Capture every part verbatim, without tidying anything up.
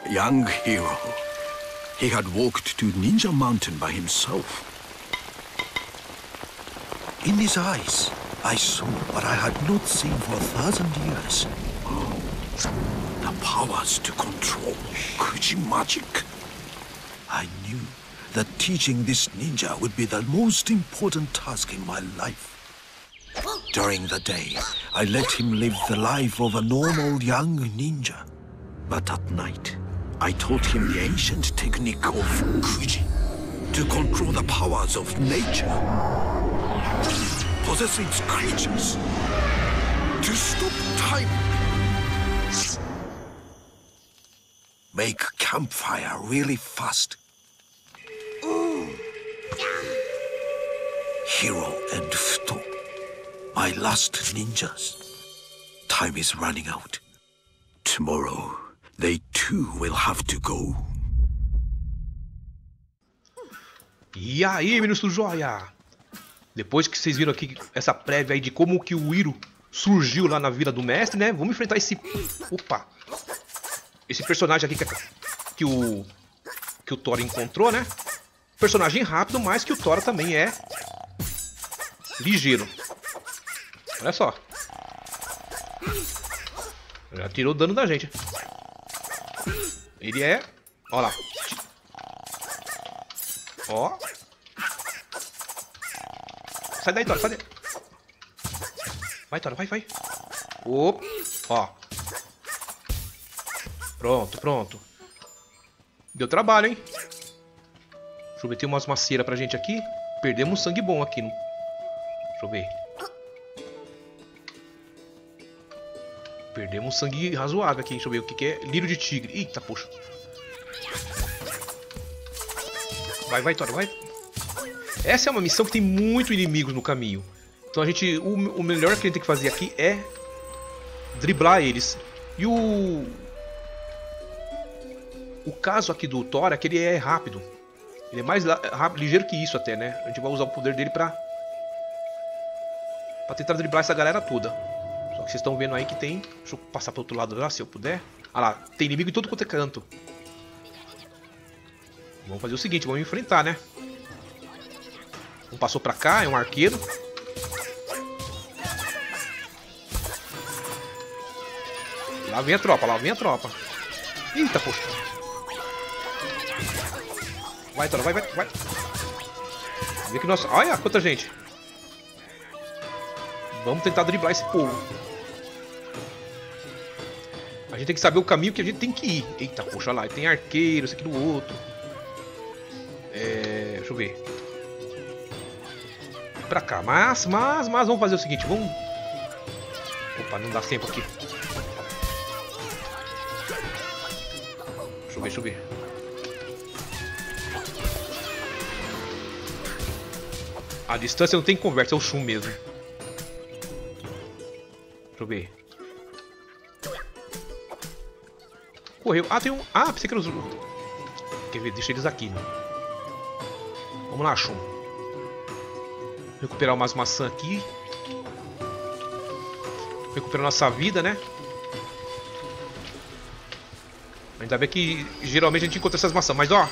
young hero. He had walked to Ninja Mountain by himself. In his eyes, I saw what I had not seen for a thousand years. The powers to control Kuji magic. I knew that teaching this ninja would be the most important task in my life. During the day, I let him live the life of a normal young ninja. But at night, I taught him the ancient technique of Kuji to control the powers of nature, possess its creatures, to stop time, make campfire really fast. Hiro and Futo, my last ninjas. Time is running out. Tomorrow, they too will have to go. E aí, meninos do joia? Depois que vocês viram aqui essa prévia aí de como que o Hiro surgiu lá na Vila do Mestre, né? Vamos enfrentar esse... Opa! Esse personagem aqui que, que o... Que o Tora encontrou, né? Personagem rápido, mas que o Tora também é... ligeiro. Olha só. Já tirou o dano da gente. Ele é... Olha lá. Ó. Sai daí, Tora, sai daí. Vai, Tora, vai, vai. Opa. Ó. Pronto, pronto. Deu trabalho, hein? Deixa eu meter umas maceiras pra gente aqui. Perdemos um sangue bom aqui. Deixa eu ver. Perdemos um sangue razoável aqui. Deixa eu ver o que, que é. Lírio de tigre. Eita, poxa. Vai, vai, Tora, vai. Essa é uma missão que tem muito inimigos no caminho. Então a gente... O, o melhor que a gente tem que fazer aqui é... driblar eles. E o... O caso aqui do Tora é que ele é rápido. Ele é mais rápido, ligeiro que isso até, né? A gente vai usar o poder dele pra... Pra tentar driblar essa galera toda. Só que vocês estão vendo aí que tem... Deixa eu passar pro outro lado lá, se eu puder. Ah lá, tem inimigo em todo quanto é canto. Vamos fazer o seguinte, vamos enfrentar, né? Um passou pra cá, é um arqueiro. Lá vem a tropa, lá vem a tropa. Eita, poxa. Vai, Tora, vai, vai, vai. Vê que nós... Olha quanta gente. Vamos tentar driblar esse povo. A gente tem que saber o caminho que a gente tem que ir. Eita, poxa, lá, tem arqueiro, esse aqui do outro. É... Deixa eu ver. Pra cá, mas, mas, mas vamos fazer o seguinte, vamos... Opa, não dá tempo aqui. Deixa eu ver, deixa eu ver. A distância não tem conversa, é o Shun mesmo. Deixa eu ver. Correu. Ah, tem um... Ah, pensei que era os... Quer ver? Deixa eles aqui, né? Vamos lá, Shun. Recuperar umas maçãs aqui. Recuperar nossa vida, né? Ainda bem que geralmente a gente encontra essas maçãs, mas ó...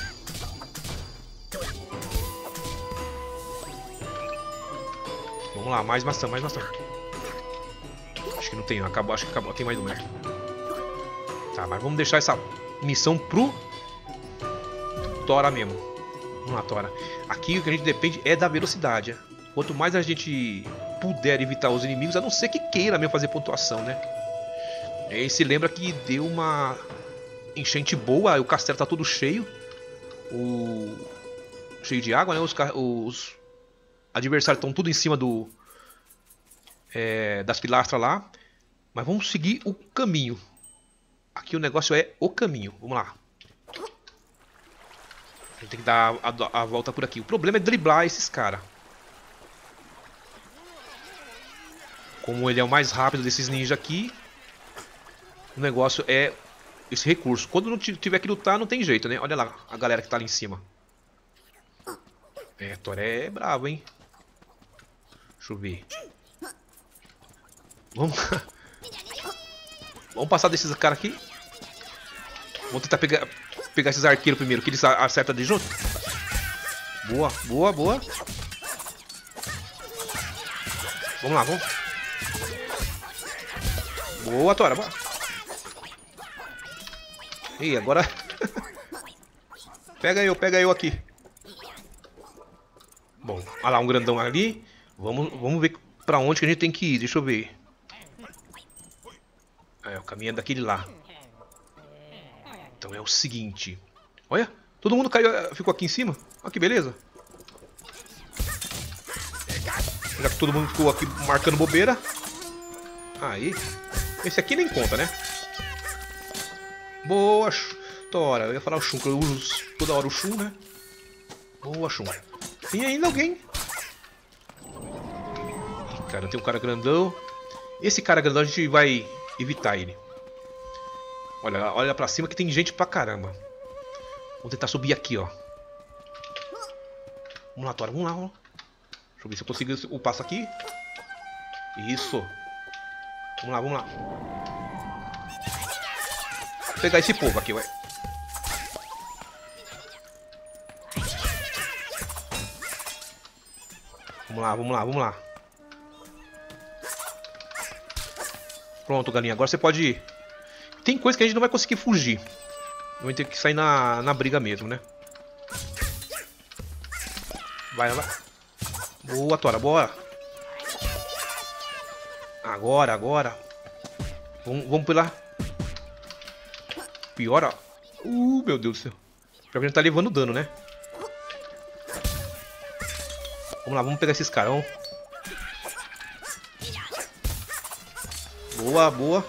Vamos lá, mais maçã, mais maçã. Acho que não tem, acabou, acho que acabou, tem mais uma. Tá, mas vamos deixar essa missão pro Tora mesmo. Vamos lá, Tora. Aqui o que a gente depende é da velocidade. Quanto mais a gente puder evitar os inimigos, a não ser que queira mesmo fazer pontuação, né? E aí se lembra que deu uma enchente boa, o castelo tá todo cheio. O... Cheio de água, né? Os, os... adversários estão tudo em cima do... É... das pilastras lá. Mas vamos seguir o caminho. Aqui o negócio é o caminho. Vamos lá. A gente tem que dar a, a volta por aqui. O problema é driblar esses caras. Como ele é o mais rápido desses ninjas aqui, o negócio é esse recurso. Quando não tiver que lutar, não tem jeito, né? Olha lá a galera que tá ali em cima. É, Tora é bravo, hein? Deixa eu ver. Vamos... Vamos passar desses caras aqui. Vamos tentar pegar, pegar esses arqueiros primeiro, que eles acertam de junto. Boa, boa, boa. Vamos lá, vamos. Boa, Tora, boa. Ih, agora... Pega eu, pega eu aqui. Bom, olha lá um grandão ali. Vamos, vamos ver pra onde que a gente tem que ir. Deixa eu ver. É, o caminho é daquele lá. Então é o seguinte. Olha, todo mundo caiu, ficou aqui em cima. Olha que beleza. Já que todo mundo ficou aqui marcando bobeira. Aí. Esse aqui nem conta, né? Boa, Tora. Eu ia falar o Shun, que eu uso toda hora o Shun, né? Boa, Shun. Tem ainda alguém. Ih, cara, tem um cara grandão. Esse cara grandão a gente vai evitar ele. Olha, olha pra cima que tem gente pra caramba. Vou tentar subir aqui, ó. Vamos lá, Tora, vamos lá, ó. Deixa eu ver se eu consigo o passo aqui. Isso. Vamos lá, vamos lá. Vou pegar esse povo aqui, ué. Vamos lá, vamos lá, vamos lá. Pronto, galinha. Agora você pode ir. Tem coisa que a gente não vai conseguir fugir. Vai ter que sair na, na briga mesmo, né? Vai, vai. Boa, Tora, bora. Agora, agora. Vamos, vamos pela... Pior, ó. Uh, meu Deus do céu. Pior que a gente tá levando dano, né? Vamos lá, vamos pegar esses carão. Boa, boa.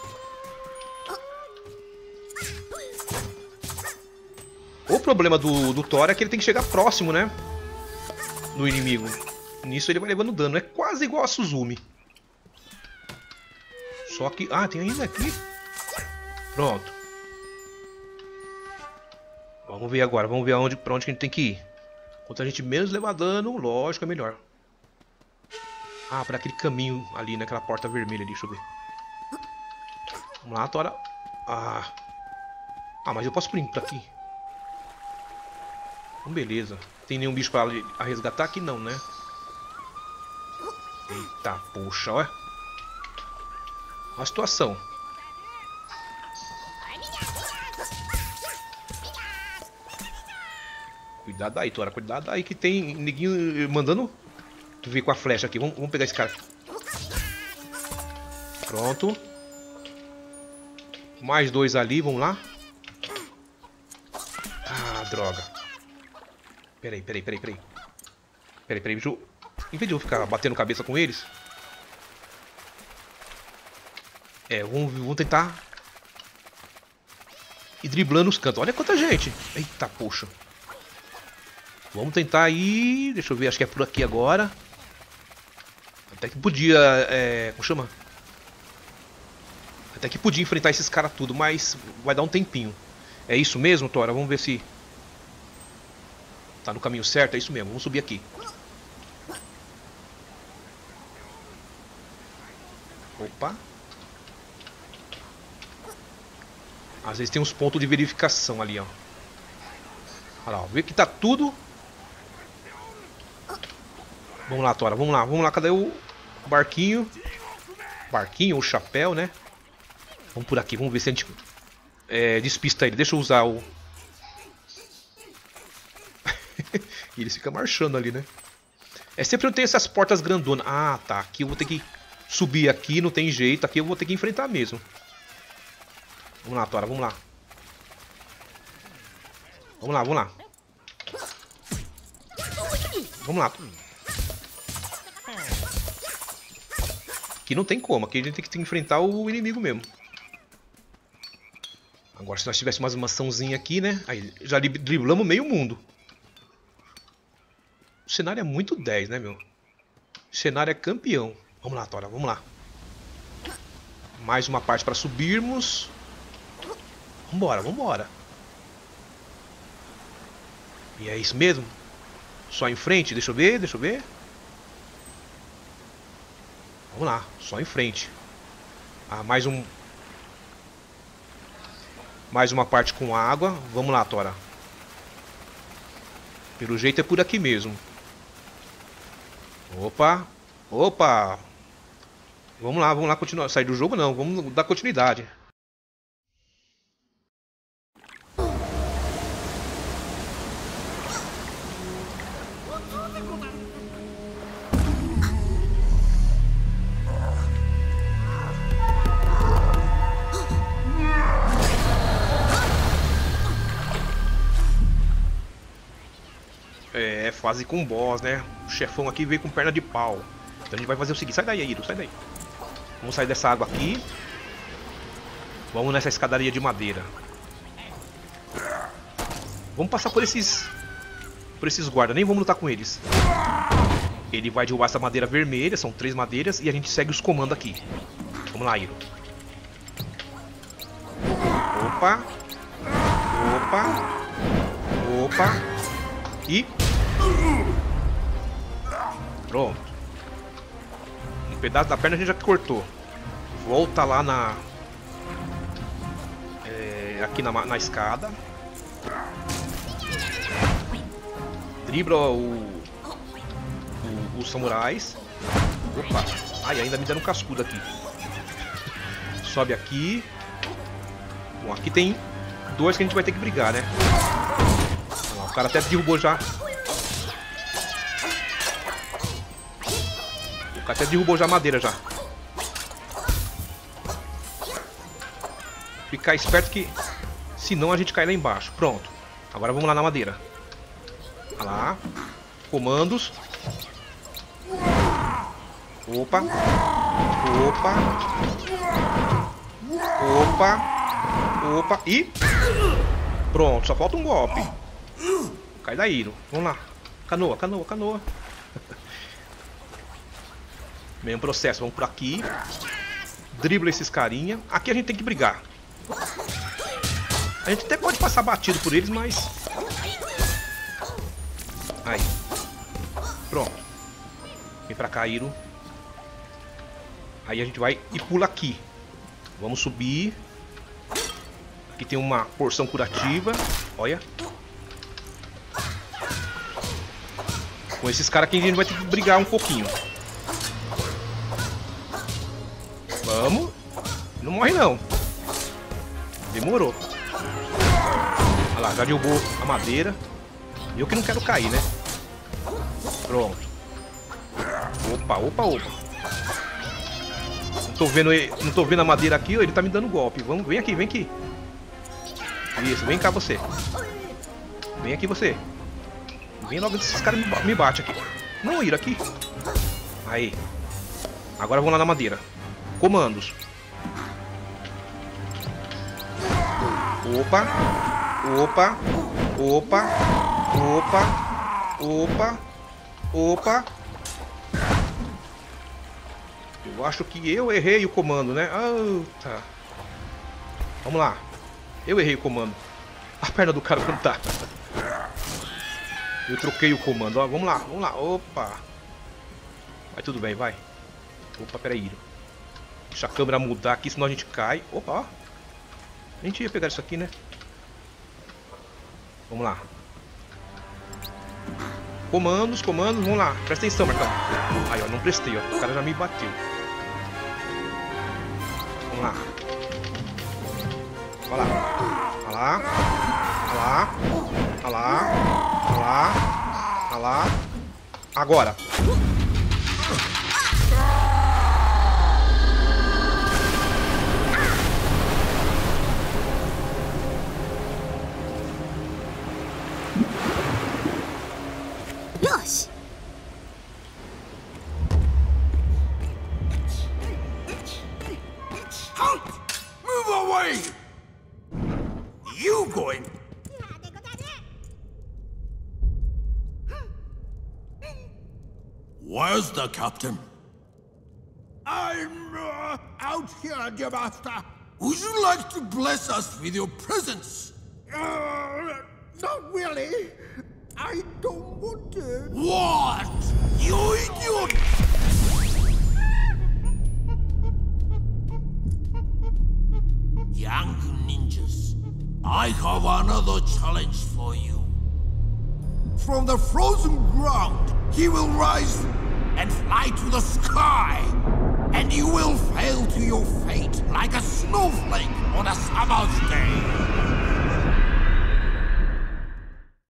O problema do, do Thor é que ele tem que chegar próximo, né? Do inimigo. Nisso ele vai levando dano. É quase igual a Suzumi. Só que... Ah, tem ainda aqui. Pronto. Vamos ver agora. Vamos ver aonde, pra onde que a gente tem que ir. Quanto a gente menos levar dano, lógico, é melhor. Ah, para aquele caminho ali, naquela porta vermelha ali. Deixa eu ver. Vamos lá, Tora. Ah, ah mas eu posso vir por aqui. Então, beleza. Tem nenhum bicho para resgatar aqui? Não, né? Eita, poxa, olha. Olha a situação. Cuidado aí, Tora. Cuidado aí que tem neguinho mandando... Tu vê com a flecha aqui. Vamos, vamos pegar esse cara. Pronto. Mais dois ali. Vamos lá. Ah, droga. Peraí, peraí, peraí, peraí. Peraí, peraí. Deixa eu... Em vez de eu ficar batendo cabeça com eles... É, vamos, vamos tentar... Ir driblando os cantos. Olha quanta gente. Eita, poxa. Vamos tentar ir... Deixa eu ver, acho que é por aqui agora. Até que podia... É, como chama? Até que podia enfrentar esses caras tudo, mas vai dar um tempinho. É isso mesmo, Tora? Vamos ver se... Tá no caminho certo, é isso mesmo. Vamos subir aqui. Opa. Às vezes tem uns pontos de verificação ali, ó. Olha lá, ó. Vê que tá tudo... Vamos lá, Tora, vamos lá, vamos lá, cadê o barquinho? Barquinho ou chapéu, né? Vamos por aqui, vamos ver se a gente é, despista ele. Deixa eu usar o... E eles ficam marchando ali, né? É sempre eu tenho essas portas grandonas. Ah, tá, aqui eu vou ter que subir aqui, não tem jeito. Aqui eu vou ter que enfrentar mesmo. Vamos lá, Tora, vamos lá. Vamos lá, vamos lá. Vamos lá. Aqui não tem como, aqui a gente tem que enfrentar o inimigo mesmo. Agora se nós tivéssemos uma maçãzinha aqui, né? Aí já driblamos meio mundo. O cenário é muito dez, né, meu? O cenário é campeão. Vamos lá, Tora, vamos lá. Mais uma parte para subirmos. Vambora, vambora. E é isso mesmo? Só em frente? Deixa eu ver, deixa eu ver. Vamos lá, só em frente. Ah, mais um... Mais uma parte com água. Vamos lá, Tora. Pelo jeito é por aqui mesmo. Opa. Opa. Vamos lá, vamos lá continuar. Sair do jogo não, vamos dar continuidade. É, fase com boss, né? O chefão aqui veio com perna de pau. Então a gente vai fazer o seguinte, sai daí, Airo, sai daí. Vamos sair dessa água aqui. Vamos nessa escadaria de madeira. Vamos passar por esses... Por esses guardas, nem vamos lutar com eles. Ele vai derrubar essa madeira vermelha, são três madeiras. E a gente segue os comandos aqui. Vamos lá, Airo. Opa. Opa. Opa. E... Pronto. Um pedaço da perna a gente já cortou. Volta lá na... É, aqui na, na escada. Dribla o, o, os samurais. Opa. Ai, ainda me deram um cascudo aqui. Sobe aqui. Bom, aqui tem dois que a gente vai ter que brigar, né? O cara até derrubou já. O cara até derrubou já a madeira já. Ficar esperto que senão a gente cai lá embaixo. Pronto. Agora vamos lá na madeira. Olha lá. Comandos. Opa. Opa. Opa. Opa. E... Pronto, só falta um golpe. Cai daí, Iro. Vamos lá. Canoa, canoa, canoa. Mesmo processo, vamos por aqui. Dribla esses carinha. Aqui a gente tem que brigar. A gente até pode passar batido por eles, mas... Aí. Pronto. Vem pra cá, Iro. Aí a gente vai e pula aqui. Vamos subir. Aqui tem uma porção curativa. Olha. Com esses caras aqui a gente vai ter que brigar um pouquinho. Vamos. Não morre não. Demorou. Olha lá, já derrubou a madeira. Eu que não quero cair, né? Pronto. Opa, opa, opa. Não tô vendo, ele, não tô vendo a madeira aqui, ele tá me dando golpe. Vamos, vem aqui, vem aqui. Isso, vem cá você. Vem aqui você. Vem logo esses caras me, me batem aqui. Não, ir aqui. Aí. Agora vamos lá na madeira. Comandos. Opa. Opa. Opa. Opa. Opa. Opa. Eu acho que eu errei o comando, né? Ah, tá. Vamos lá. Eu errei o comando. A perna do cara não tá. Eu troquei o comando, ó, vamos lá, vamos lá, opa. Vai tudo bem, vai. Opa, peraí. Deixa a câmera mudar aqui, senão a gente cai. Opa, ó. A gente ia pegar isso aqui, né? Vamos lá. Comandos, comandos, vamos lá. Presta atenção, Marcão. Aí, ó, não prestei, ó. O cara já me bateu. Vamos lá. Olha lá. Olha lá. Olha lá. Olha lá. Olha lá. Olha lá. Agora. Yoshi. Halt! Move away! You going? Where's the captain? I'm uh, out here, dear master. Would you like to bless us with your presence? Uh, not really. I don't want to. What? You idiot! Young ninjas, I have another challenge for you. From the frozen ground, he will rise and fly to the sky. And you will fail to your fate like a snowflake on a summer's day.